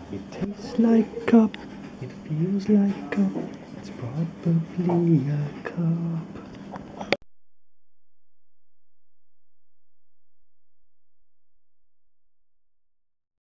It tastes like cup, it feels like cup, it's probably a cup.